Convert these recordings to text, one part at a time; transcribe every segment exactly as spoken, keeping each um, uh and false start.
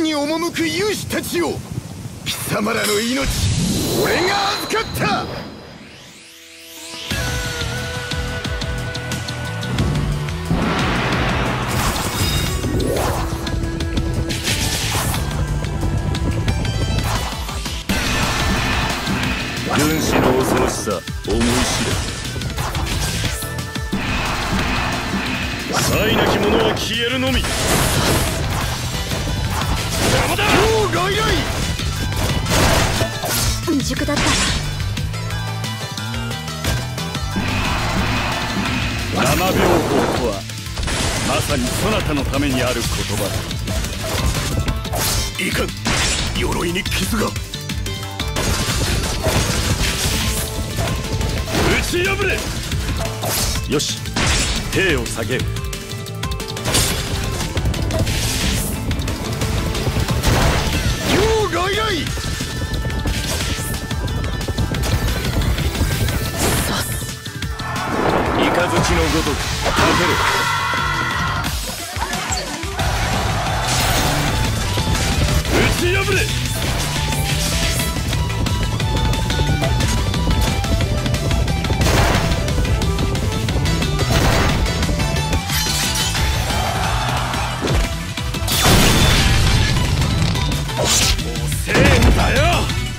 に赴く勇士たちを、貴様らの命俺が預かった。 軍師の恐ろしさ思い知れ。才なき者は消えるのみ。邪魔だ。 今日外来未熟だった。 七秒法とはまさにそなたのためにある言葉だ。いかん、鎧に傷が。打ち破れ。よし、兵を下げる。 今日外来雷のごとくかける。打ち破れ。遅えんだよ。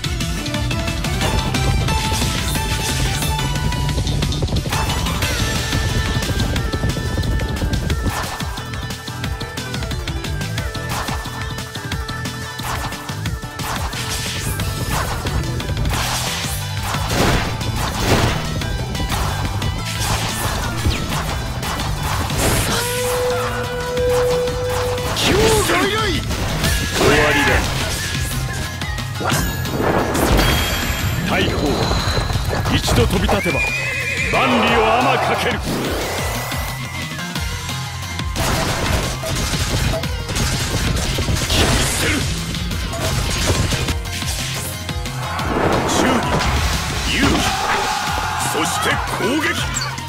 大砲、一度飛び立てば万里を天かける。切り捨てる。忠義、勇気、そして攻撃。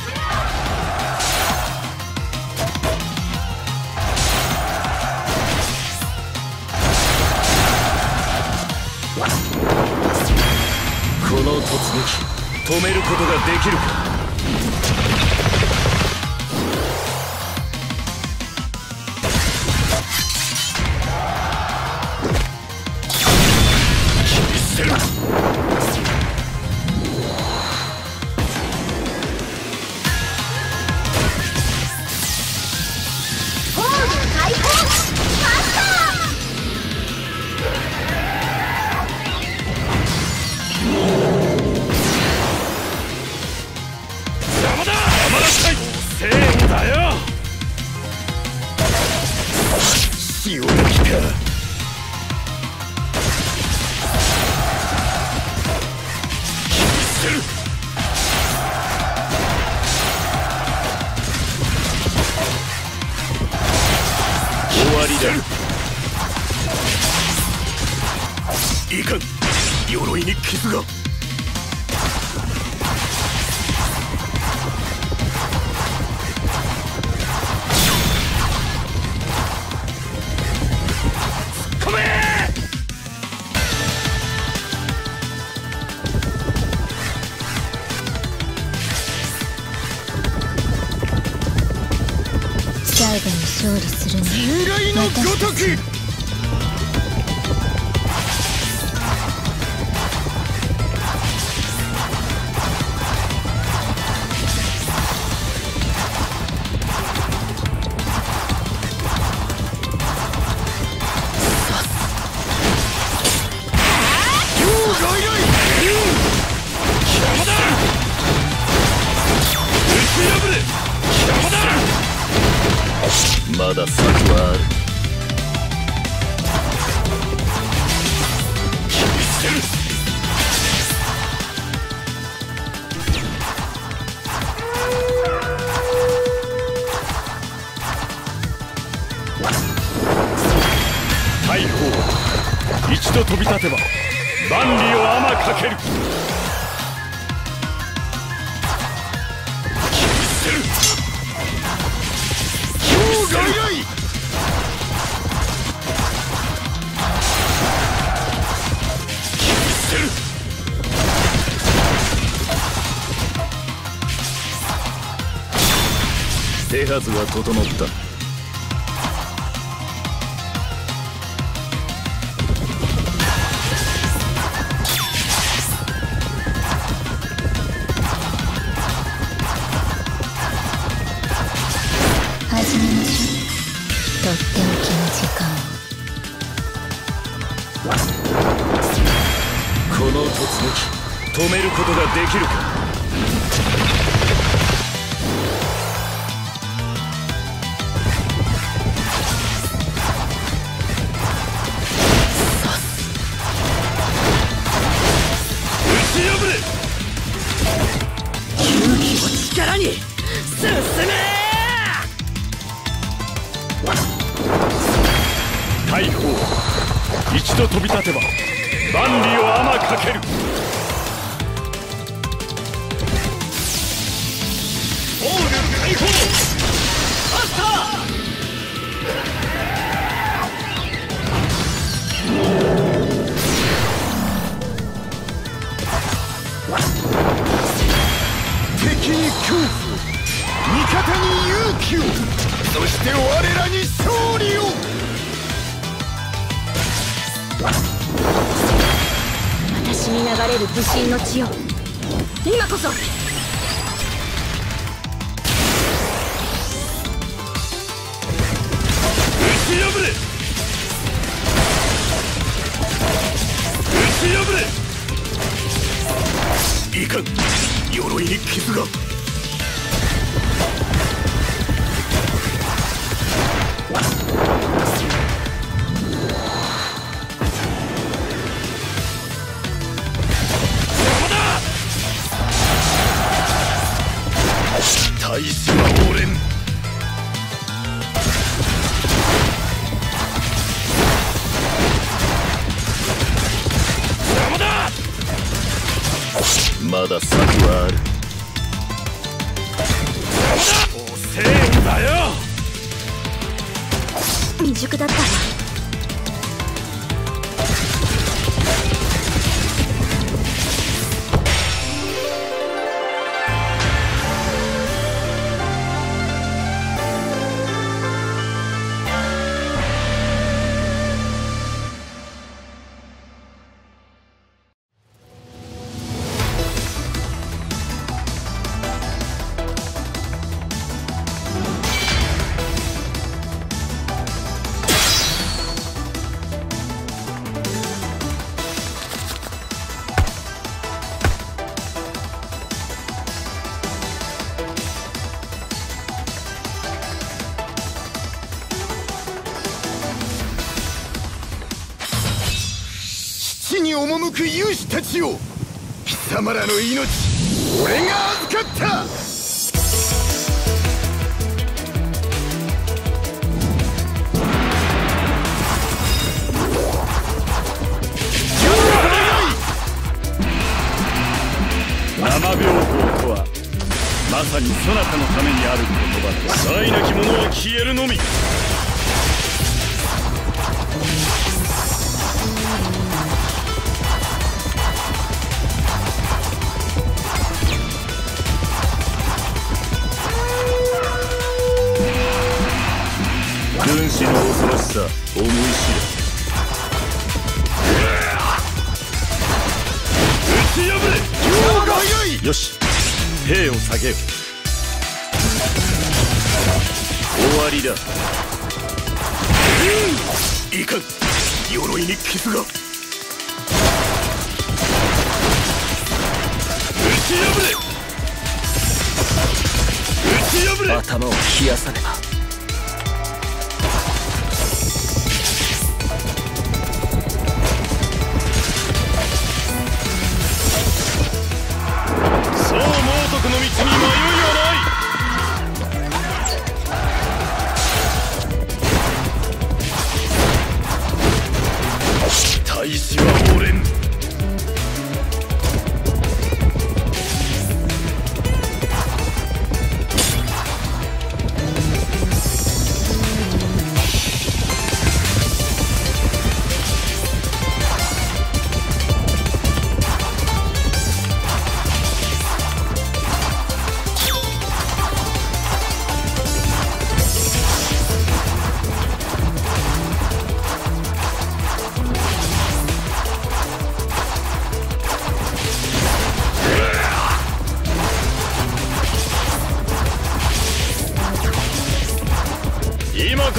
この突撃止めることができるか。切り捨てる。 ホーム開放。勝った。 せんだよ。 潮が来た。 切り捨てる。終わりだ。いかん、鎧に傷が。 最後に勝利するの人外のごとく。 まだ策はある。切り捨てる。大砲、一度飛び立てば万里を天かける。切り捨てる。外来。 手はずは整った。 始めましょう。とっておきの時間を。 この突撃止めることができるか。 力に進め。 大砲、一度飛び立てば万里を天かける。オール解放マスタ敵に恐怖を、味方に勇気を、そして我らに勝利を。 私に流れる武神の血を今こそ。 打ち破れ打ち破れ。いかん、鎧に傷が。大使は俺ん。邪魔だ。まだ策はある。邪魔だ。遅えんだよ。 未熟だったわ。 地に赴く勇士たちよ、貴様らの命俺が預かった。 七秒法とはまさにそなたのためにある言葉だ。愛なき者は消えるのみ。軍師の恐ろしさ思い知れ。打ち破れ。よし、兵を下げよ。終わりだ。いかん、鎧に傷が。打ち破れ。打ち破れ。頭を冷やさねば。そう、猛徳の道に迷いはない。大使は俺ん。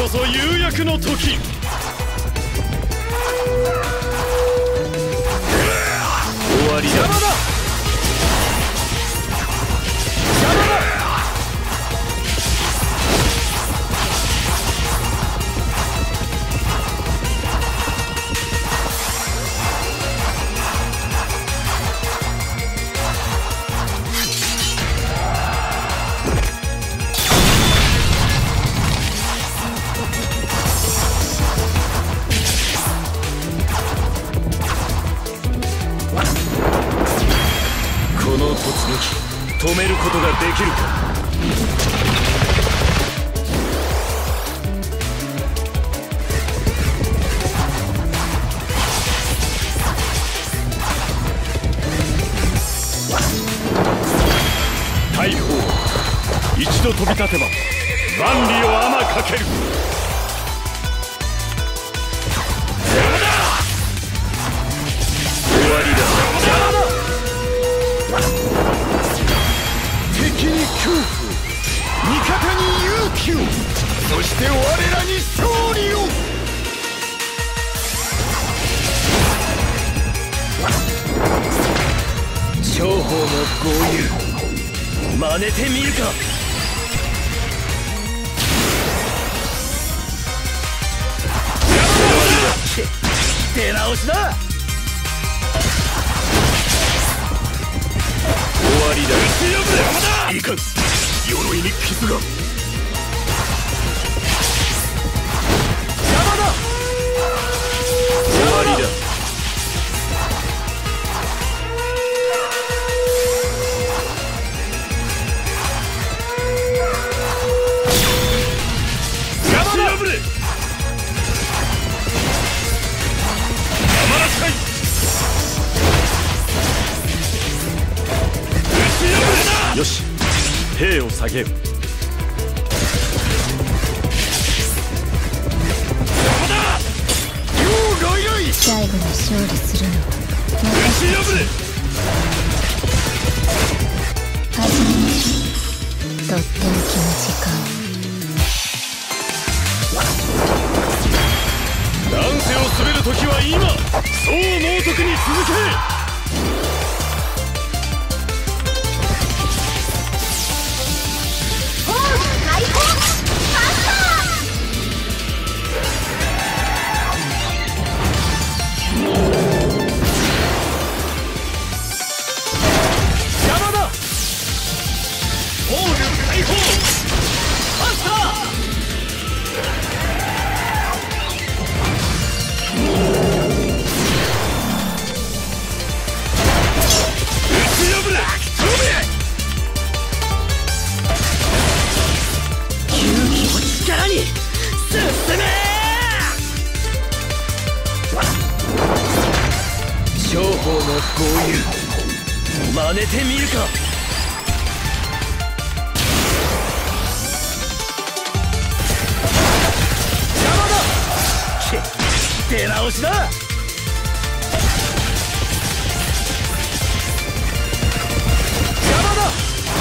こそ釉薬の時。終わりだ。邪魔だ。邪魔だ。止めることができるか。大砲、一度飛び立てば万里を天かける。終わりだ。 敵に恐怖、味方に勇気を、そして我らに勝利を。 双方の豪遊、真似てみるか。出直しだ。終わりだ。いかん、鎧に傷が。邪魔だ。終わりだ。邪魔だ。破れ。甘らかい。よし、兵を下げよう。 最後に勝利するのは私たち。始めましょう。とっておきの時間。 乱世を滑る時は今。そう猛徳に続け。双方の豪遊、真似てみるか。邪魔だ。け、出直しだ。邪魔だ。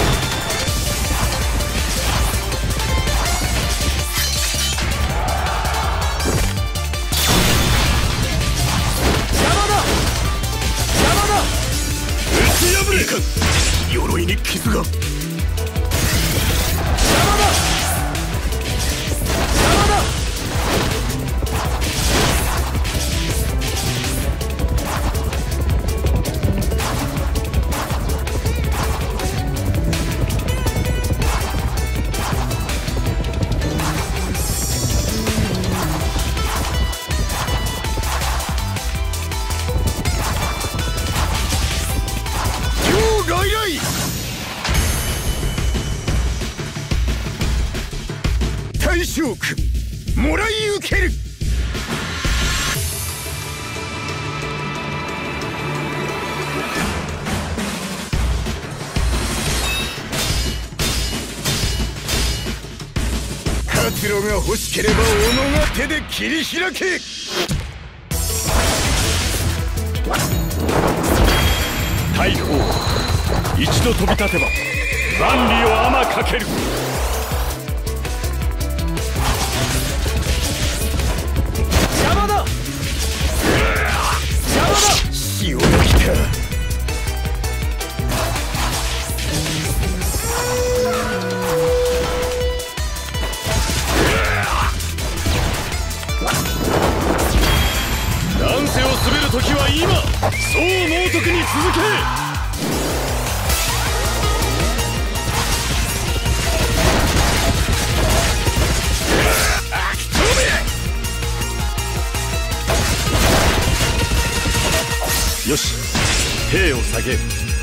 いかん、鎧に傷が。邪魔だ。邪魔だ。大将軍、もらい受ける。活路が欲しければ己が手で切り開け。大砲、一度飛び立てば万里を天かける。 時は今、そう猛徳に続け。よし、兵を下げ。